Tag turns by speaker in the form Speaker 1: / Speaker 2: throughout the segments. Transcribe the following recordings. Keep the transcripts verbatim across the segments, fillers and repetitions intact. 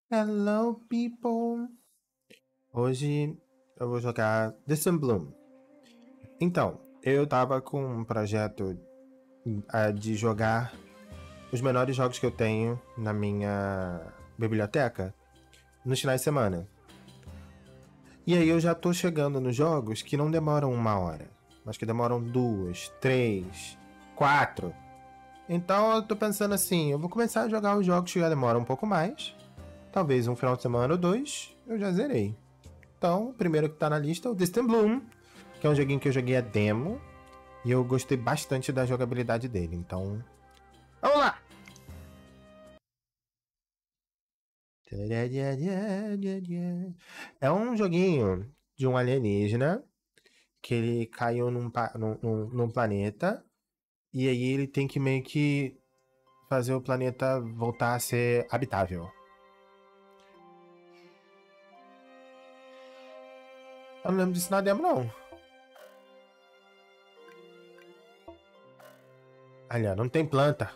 Speaker 1: Hello, people! Hoje eu vou jogar The Sim Bloom. Então, eu tava com um projeto uh, de jogar os menores jogos que eu tenho na minha biblioteca nos finais de semana. E aí eu já tô chegando nos jogos que não demoram uma hora, mas que demoram duas, três, quatro. Então eu tô pensando assim, eu vou começar a jogar os jogos que já demoram um pouco mais. Talvez um final de semana ou dois, eu já zerei. Então, o primeiro que tá na lista é o Distant Bloom, que é um joguinho que eu joguei a demo e eu gostei bastante da jogabilidade dele. Então, vamos lá! É um joguinho de um alienígena que ele caiu num, num, num planeta e aí ele tem que meio que fazer o planeta voltar a ser habitável. Eu não lembro disso na demo, não. Olha, não tem planta.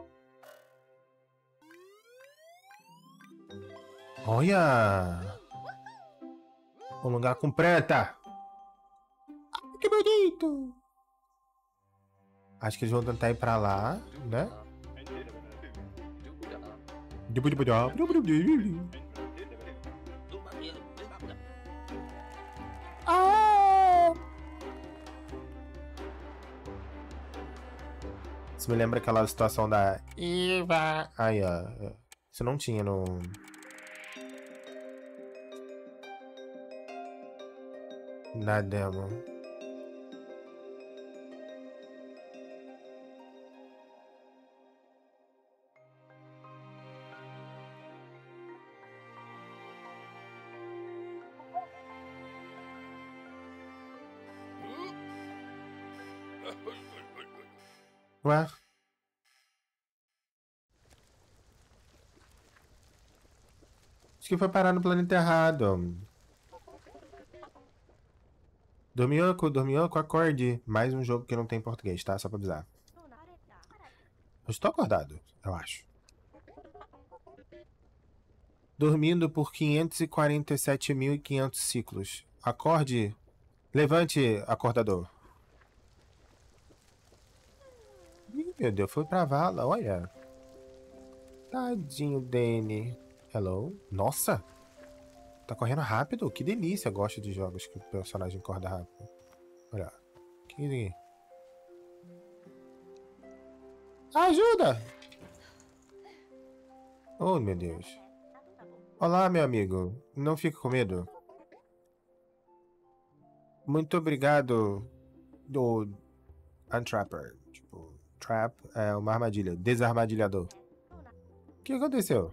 Speaker 1: Olha! Um lugar com planta! Que bonito! Acho que eles vão tentar ir pra lá, né? Ah! Isso me lembra aquela situação da Iva. Aí, ó. Isso não tinha no... na demo. Ué? Acho que foi parar no planeta errado. Dorminhoco, dorminhoco, acorde. Mais um jogo que não tem português, tá? Só pra avisar. Eu estou acordado, eu acho. Dormindo por quinhentos e quarenta e sete mil e quinhentos ciclos. Acorde. Levante, acordador. Ih, meu Deus, foi pra vala, olha. Tadinho Danny. Hello? Nossa! Tá correndo rápido? Que delícia. Gosto de jogos que o personagem corre rápido. Olha. Que... Ajuda! Oh, meu Deus. Olá, meu amigo. Não fique com medo. Muito obrigado, do Untrapper. Tipo, trap é uma armadilha. Desarmadilhador. O que aconteceu?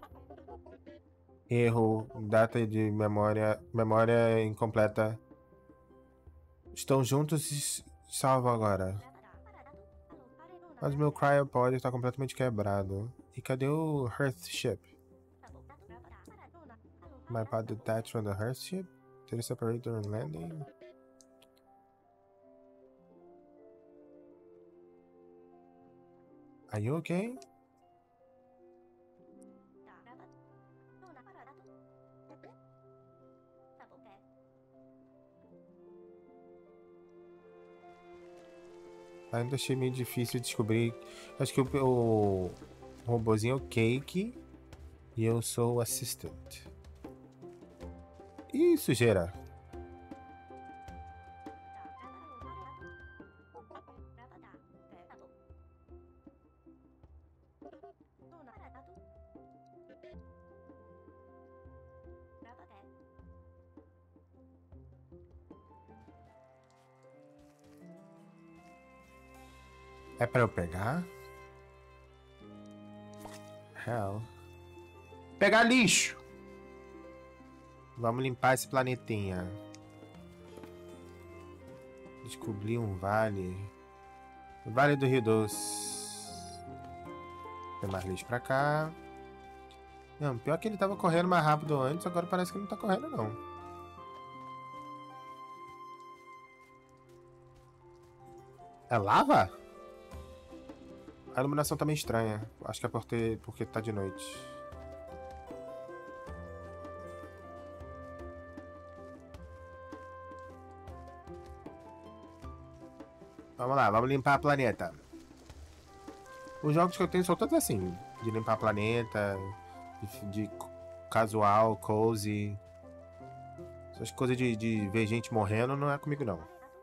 Speaker 1: Erro, data de memória, memória incompleta. Estão juntos e salvam agora. Mas meu cryopod está completamente quebrado. E cadê o Hearthship? My pod detached from the Hearthship? Did it separate during landing? Are you okay? Ainda achei meio difícil descobrir. Acho que o, o robozinho é o Cake e eu sou o Assistant. Ih, sujeira. É pra eu pegar? Hell. Pegar lixo! Vamos limpar esse planetinha. Descobrir um vale. O Vale do Rio Doce. Tem mais lixo pra cá. Não, pior que ele tava correndo mais rápido antes, agora parece que não tá correndo não. É lava? A iluminação tá meio estranha. Acho que é porque, porque tá de noite. Vamos lá, vamos limpar o planeta. Os jogos que eu tenho são todos assim. De limpar planeta, de, de casual, cozy. Essas coisas de, de ver gente morrendo não é comigo, não.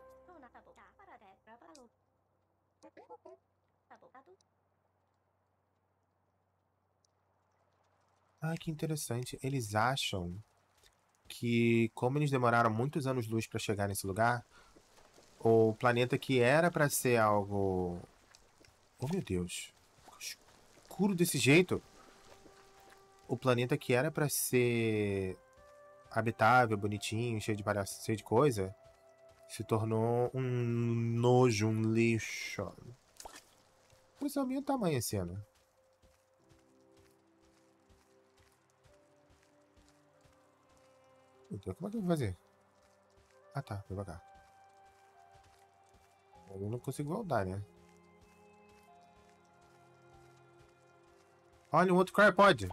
Speaker 1: Ah, que interessante. Eles acham que, como eles demoraram muitos anos-luz para chegar nesse lugar, o planeta que era para ser algo... Oh, meu Deus. Escuro desse jeito. O planeta que era para ser habitável, bonitinho, cheio de palhaço, cheio de coisa, se tornou um nojo, um lixo. Mas é o meu tamanho esse ano. Então, como é que eu vou fazer? Ah, tá. Vou pra cá. Eu não consigo voltar, né? Olha, um outro cryopod.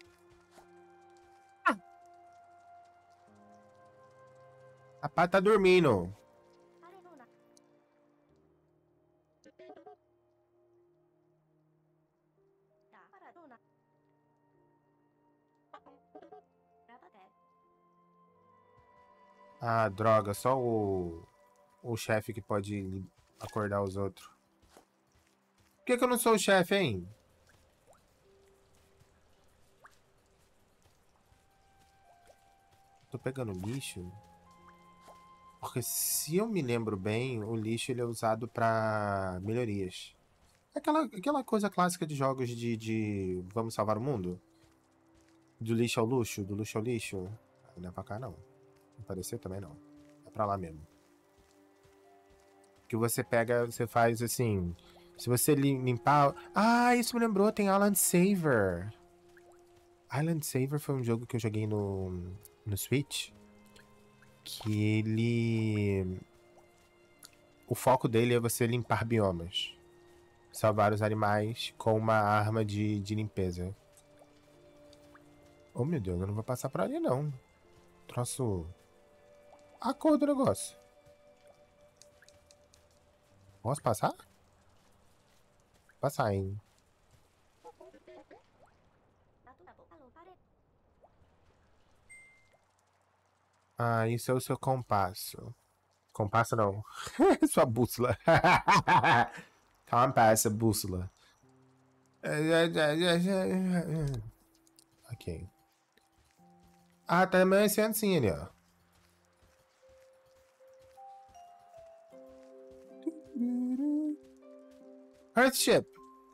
Speaker 1: Ah. A pá tá dormindo. Ah, droga. Só o, o chefe que pode acordar os outros. Por que, que eu não sou o chefe, hein? Tô pegando lixo. Porque se eu me lembro bem, o lixo ele é usado pra melhorias. Aquela, aquela coisa clássica de jogos de, de vamos salvar o mundo. Do lixo ao luxo, do luxo ao lixo. Não é pra cá, não. Aparecer também não. É pra lá mesmo. Que você pega, você faz assim... Se você limpar... Ah, isso me lembrou, tem Island Saver. Island Saver foi um jogo que eu joguei no, no Switch. Que ele... O foco dele é você limpar biomas. Salvar os animais com uma arma de, de limpeza. Oh, meu Deus, eu não vou passar por ali, não. Troço... A cor do negócio. Posso passar? Passar, hein? Ah, isso é o seu compasso. Compasso não. Sua bússola. Compass, bússola. Ok. Ah, tá amanhecendo sim ali, ó. Earthship.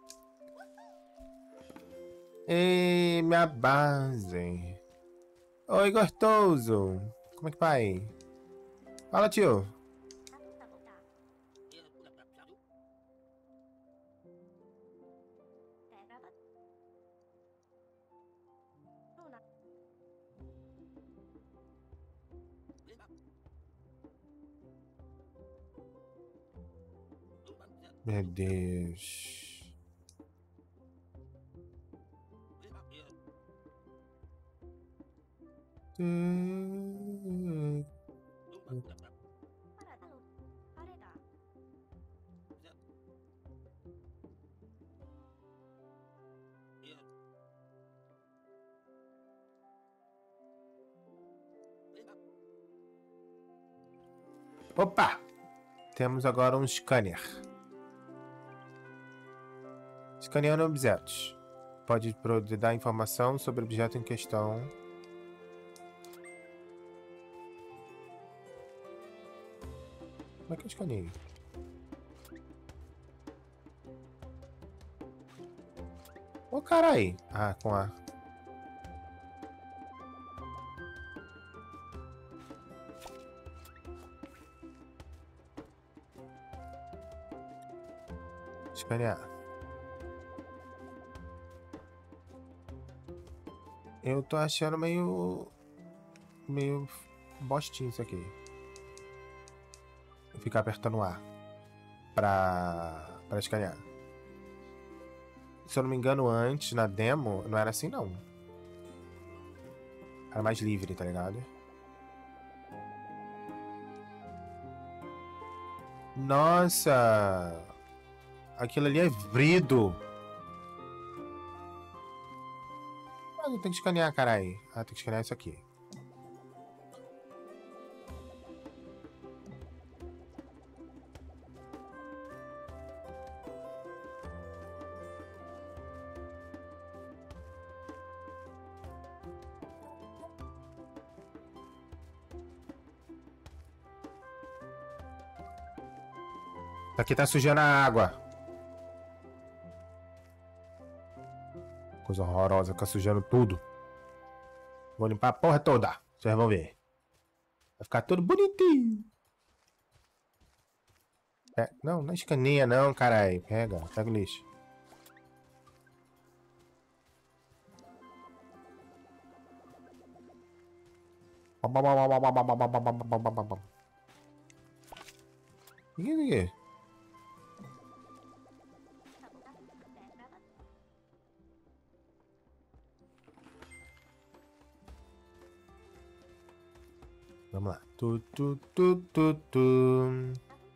Speaker 1: Ei, minha base. Oi, gostoso. Como é que vai? Fala, tio. Meu Deus. Hum. Opa! Temos agora um scanner. Escaneando objetos. Pode dar informação sobre o objeto em questão. Como é que eu escaneio? Ô, oh, carai! Ah, com A. Escanear. Eu tô achando meio... Meio bostinho isso aqui. Vou ficar apertando A. Pra... Pra escanear. Se eu não me engano, antes, na demo, não era assim, não. Era mais livre, tá ligado? Nossa! Aquilo ali é vrido. Ah, não tem que escanear, caralho. Ah, tem que escanear isso aqui. Isso aqui tá sujando a água. Coisa horrorosa, fica sujando tudo. Vou limpar a porra toda. Vocês vão ver. Vai ficar tudo bonitinho. É, não, não escaneia não, caralho. Pega, pega o lixo. O que é isso aqui? Vamos lá. Tu, tu, tu, tu, tu.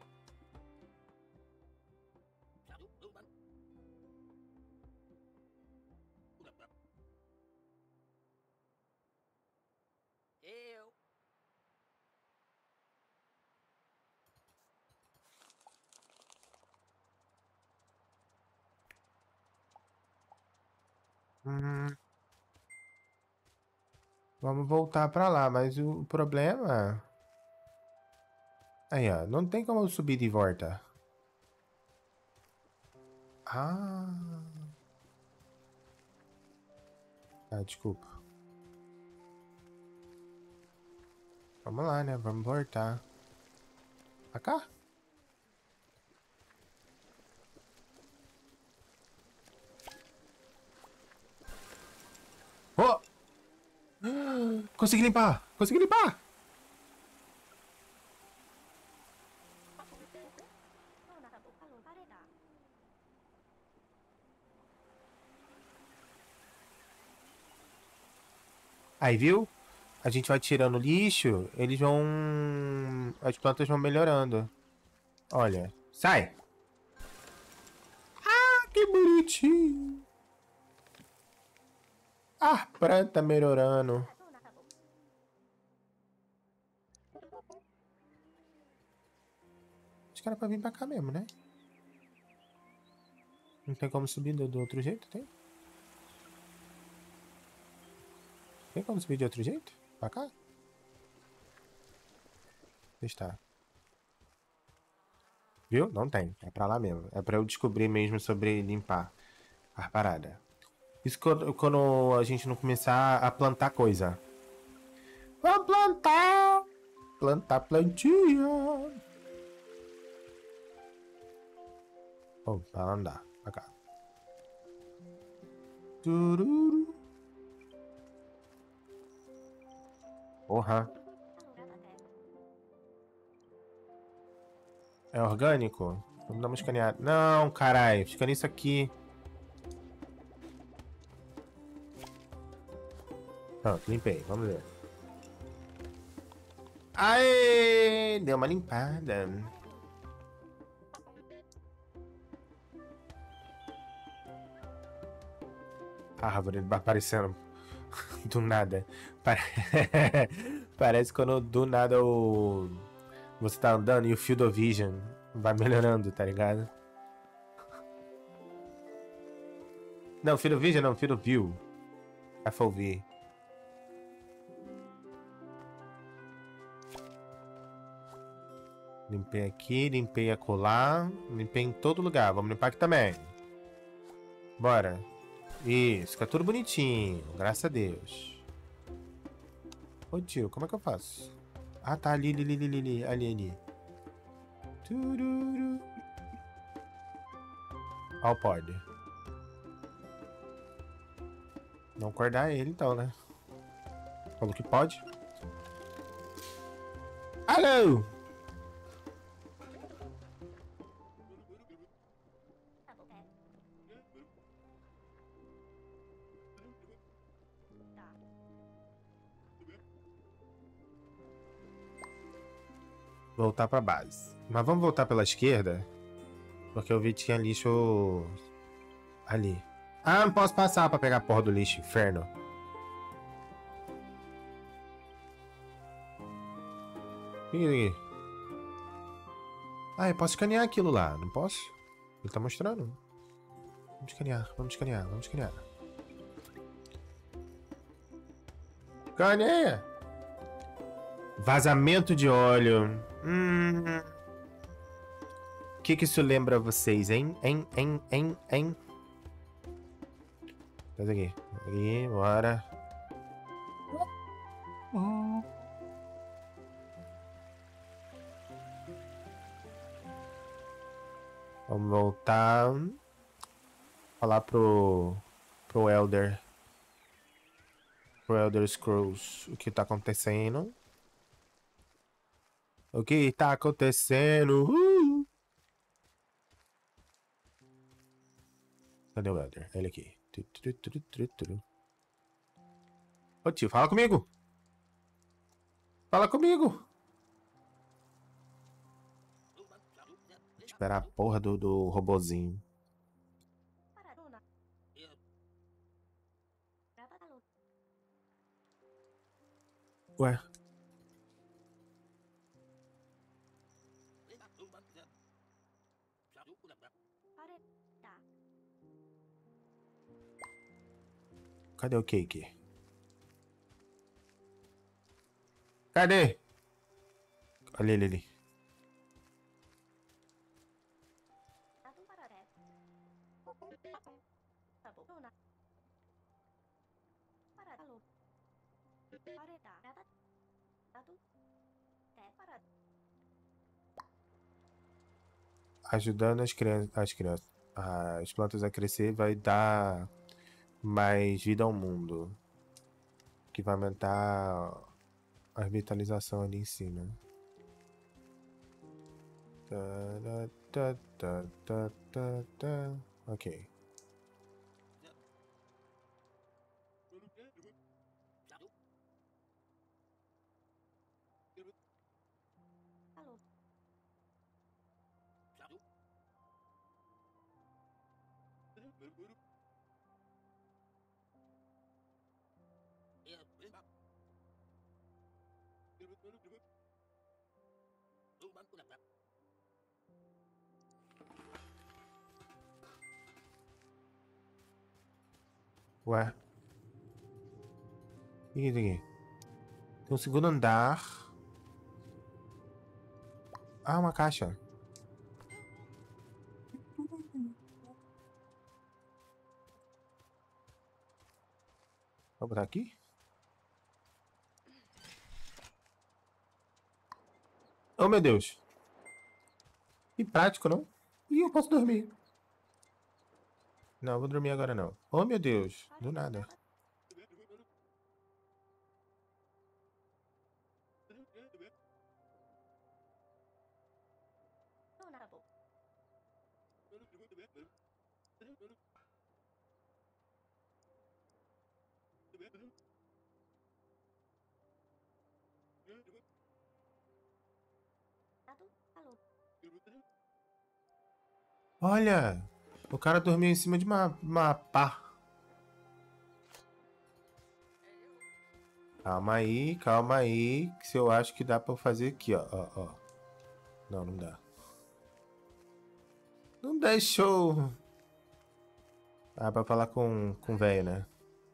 Speaker 2: Eu.
Speaker 1: Hum. Vamos voltar pra lá, mas o problema... Aí, ó. Não tem como eu subir de volta. Ah... Ah, desculpa. Vamos lá, né? Vamos voltar. Pra cá? Oh! Consegui limpar! Consegui limpar! Aí, viu? A gente vai tirando lixo, eles vão... As plantas vão melhorando. Olha. Sai! Ah, que bonitinho! Ah, planta melhorando. Os caras pra vir pra cá mesmo, né? Não tem como subir do, do outro jeito, tem? Tem como subir de outro jeito? Pra cá? Está. Viu? Não tem. É pra lá mesmo. É pra eu descobrir mesmo sobre limpar a parada. Isso quando, quando a gente não começar a plantar coisa. Vamos plantar! Plantar plantinha! Oh, pra andar. Pra cá. Tururu. Porra. É orgânico? Vamos dar uma escaneada. Não, caralho. Escaneia isso aqui. Pronto, limpei. Vamos ver. Aê! Deu uma limpada. A árvore aparecendo do nada. Pare... Parece quando do nada o... você tá andando e o Field of Vision vai melhorando, tá ligado? Não, Field of Vision não, Field of View. F O V. Limpei aqui, limpei acolá, limpei em todo lugar. Vamos limpar aqui também. Bora. Isso, fica tudo bonitinho, graças a Deus. Ô tio, como é que eu faço? Ah, tá ali, ali, ali, ali, ali, ali, ali. Tururu. Ó, oh, pode. Não acordar ele então, né? Falou que pode. Alô! Voltar pra base. Mas vamos voltar pela esquerda. Porque eu vi que tinha lixo ali. Ah, não posso passar pra pegar a porra do lixo, inferno. O que é isso aqui? Ah, eu posso escanear aquilo lá, não posso? Ele tá mostrando. Vamos escanear, vamos escanear, vamos escanear. Escaneia! Vazamento de óleo. Hum. O que que isso lembra a vocês, hein? Hein, hein, hein, hein? Faz aqui. Aqui, bora. Vamos voltar. Falar pro. Pro Elder. Pro Elder Scrolls. O que tá acontecendo? O que tá acontecendo? Uh! Cadê o Elder? Ele aqui. Ô tio, fala comigo! Fala comigo! Esperar a porra do, do robozinho. Ué. Cadê o cake? Cadê? Olha ele ali. Ajudando as crianças, as crianças, as plantas a crescer vai dar mais vida ao mundo. Que vai aumentar a revitalização ali em cima. Tá, tá, tá, tá, tá, tá. Ok. Ué. O que é isso aqui? Tem um segundo andar. Ah, uma caixa. Vou botar aqui? Oh, meu Deus. Que prático, não? Ih, eu posso dormir. Não, vou dormir agora não. Oh, meu Deus. Do nada. Olha! O cara dormiu em cima de uma, uma pá. Calma aí, calma aí. Que se eu acho que dá pra eu fazer aqui, ó, ó, ó. Não, não dá. Não deixou. Ah, pra falar com, com o velho, né?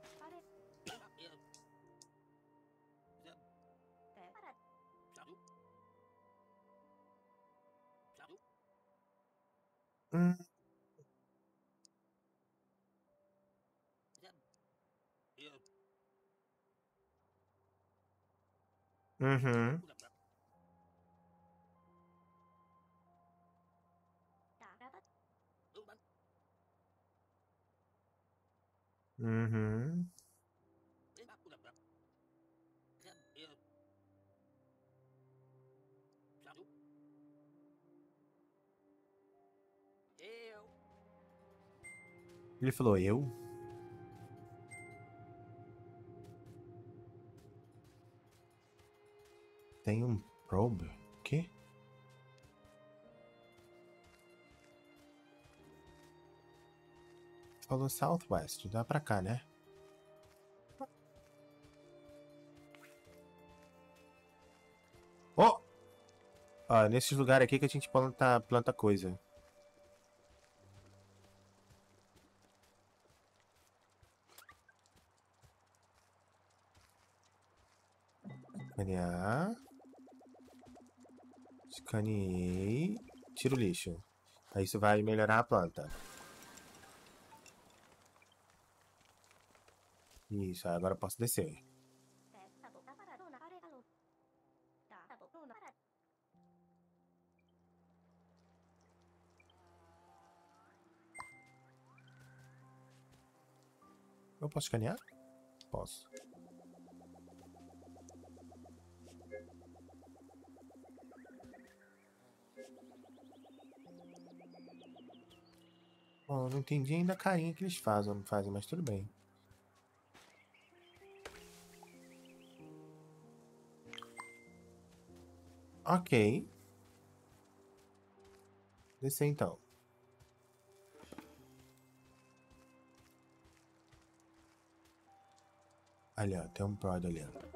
Speaker 1: Hum. Uhum. Uhum. Ele falou, eu? Tem um probe? O quê? falou Southwest. Dá pra cá, né? Oh! Ó, nesses lugares aqui que a gente planta, planta coisa. Escanear. Escaneei. Tiro o lixo. Aí isso vai melhorar a planta. Isso, agora eu posso descer. Eu posso escanear? Posso. Bom, eu não entendi ainda a carinha que eles fazem, fazem, mas tudo bem. Ok. Descer então. Ali, ó. Tem um prod ali, ó.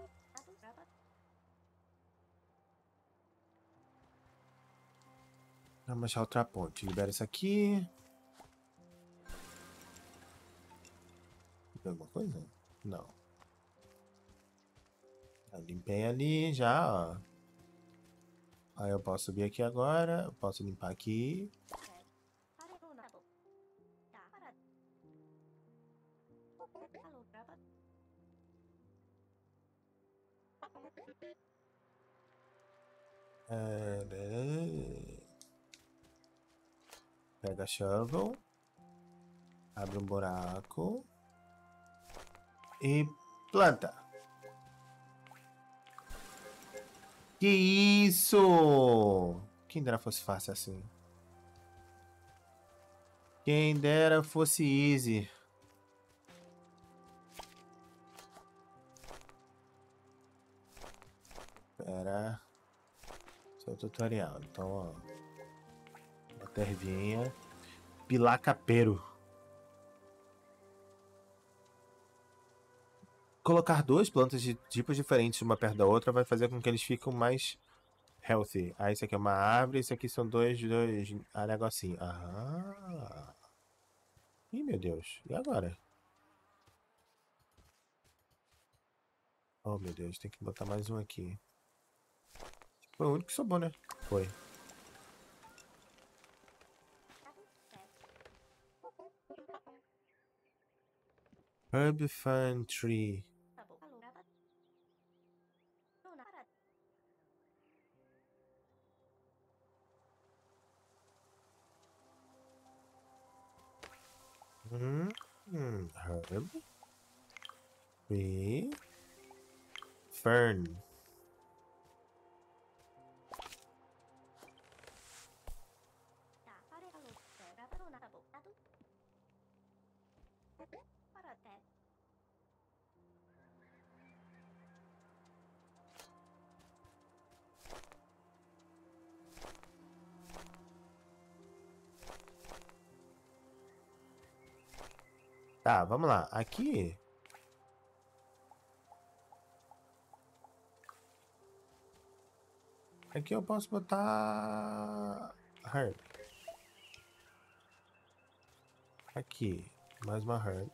Speaker 1: Vamos achar outra ponte. Libera isso aqui. Tem alguma coisa? Não. Eu limpei ali já, ó. Aí eu posso subir aqui agora. Eu posso limpar aqui. É... Pega a shovel. Abre um buraco. E planta. Que isso? Quem dera fosse fácil assim. Quem dera fosse easy. Espera. Seu tutorial. Então, ó. Uma tervinha. Pilar capeiro. Colocar duas plantas de tipos diferentes uma perto da outra vai fazer com que eles fiquem mais healthy. Ah, isso aqui é uma árvore, isso aqui são dois, dois ah, negocinho. Ah. Ih, meu Deus. E agora? Oh, meu Deus. Tem que botar mais um aqui. Foi o único que sobrou, né? Foi. Herb Fan Tree. Hum, hum, herb. Tree. Fern. Tá, vamos lá. Aqui. Aqui eu posso botar herb. Aqui. Mais uma herb.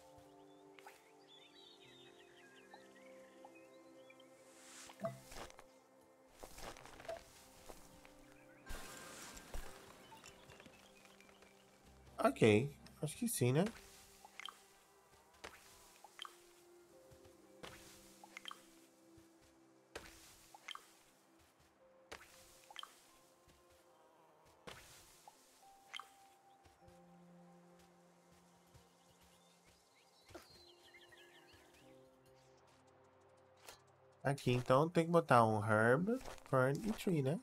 Speaker 1: Ok. Acho que sim, né? Aqui, então, tem que botar um herb, fern e tree, né?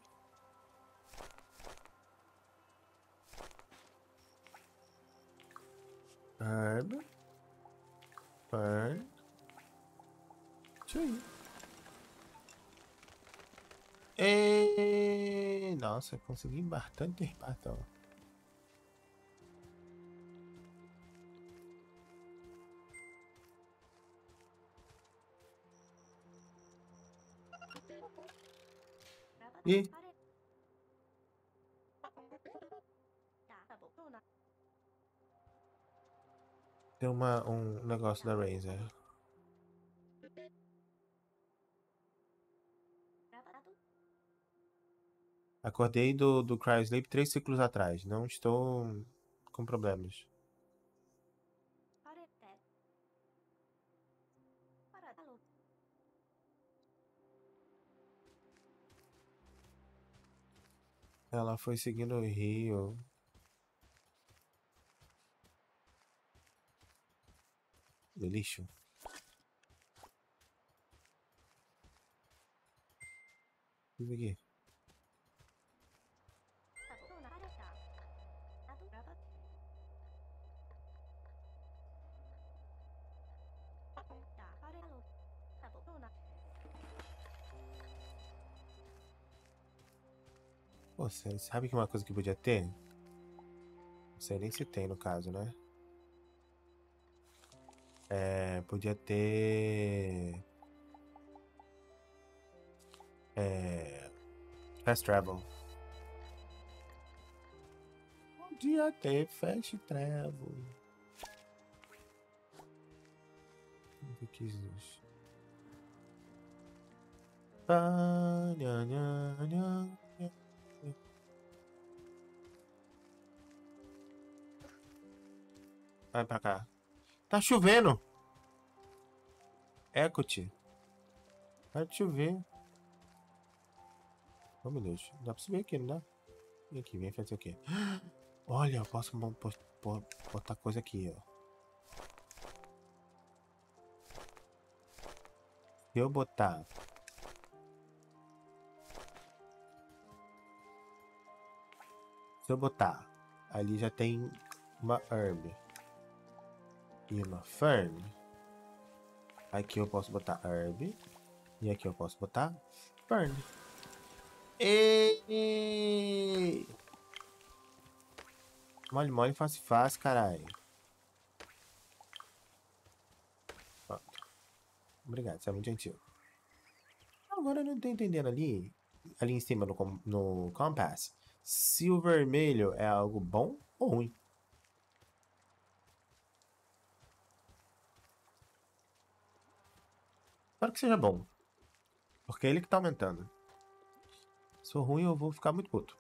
Speaker 1: Herb, fern, tree. E... Nossa, consegui bastante espaço. Ih, tem uma, um negócio da Razer. Acordei do, do Cryosleep três ciclos atrás. Não estou com problemas. Ela foi seguindo o rio. Do lixo. Isso aqui. Pô, você sabe que uma coisa que podia ter? Não sei nem se tem no caso, né? É, podia ter... É... Fast Travel. Podia ter Fast Travel. O que é isso? Ah, nha, nha, nha, nha. Vai pra cá. Tá chovendo. Ecoute. Vai chover. Oh, meu Deus. Dá pra subir aqui, não dá? Vem aqui, vem fazer o quê? Olha, eu posso botar coisa aqui, ó. Se eu botar... Se eu botar... Ali já tem uma herb. E uma fern. Aqui eu posso botar herb. E aqui eu posso botar fern. E... Mole, mole, fácil, fácil, caralho. Pronto. Obrigado, você é muito gentil. Agora eu não tô entendendo ali. Ali em cima no, no compass. Se o vermelho é algo bom ou ruim. Espero que seja bom. Porque é ele que tá aumentando. Se for ruim, eu vou ficar muito puto.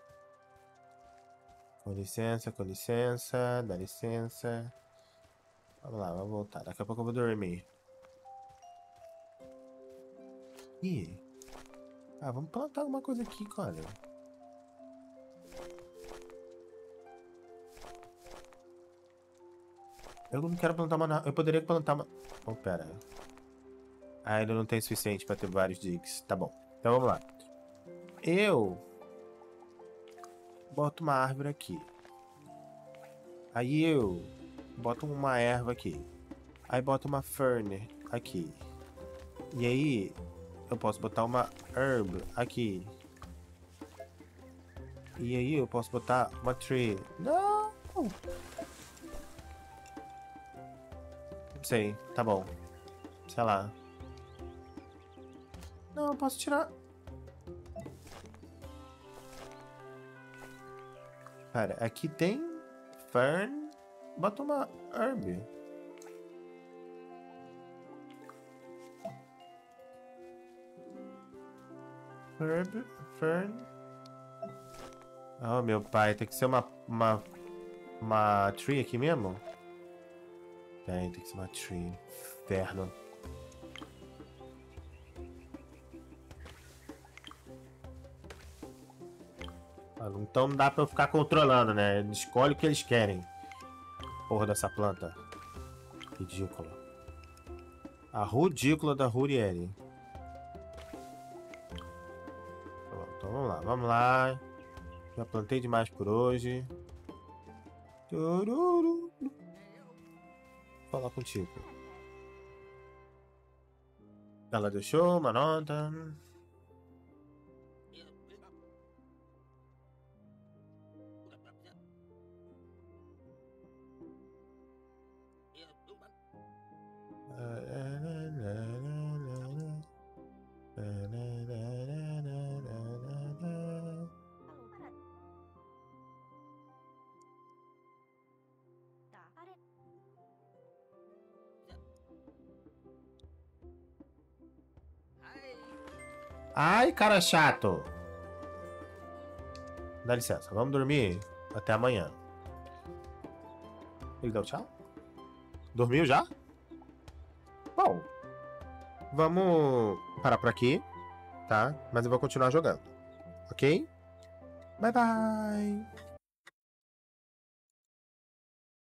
Speaker 1: Com licença, com licença, dá licença. Vamos lá, vamos voltar. Daqui a pouco eu vou dormir. Ih. Ah, vamos plantar alguma coisa aqui, cara. Eu não quero plantar uma... Eu poderia plantar uma... Oh, pera. Ah, ainda não tem suficiente pra ter vários digs. Tá bom. Então vamos lá. Eu... boto uma árvore aqui. Aí eu... boto uma erva aqui. Aí boto uma fern aqui. E aí... eu posso botar uma herb aqui. E aí eu posso botar uma tree. Não! Não sei, tá bom. Sei lá. Não, eu posso tirar. Cara, aqui tem fern. Bota uma herb. Herb, fern. Oh, meu pai, tem que ser uma, uma, uma tree aqui mesmo? Tem, tem que ser uma tree. Inferno. Então não dá pra eu ficar controlando, né? Escolhe o que eles querem. Porra dessa planta. Ridícula. A ridícula da Rurieli. Então vamos lá, vamos lá. Já plantei demais por hoje. Vou falar contigo. Ela deixou uma nota. Ai, cara chato. Dá licença, vamos dormir até amanhã. Ele deu tchau? Dormiu já? Bom, vamos parar por aqui, tá? Mas eu vou continuar jogando, ok? Bye, bye!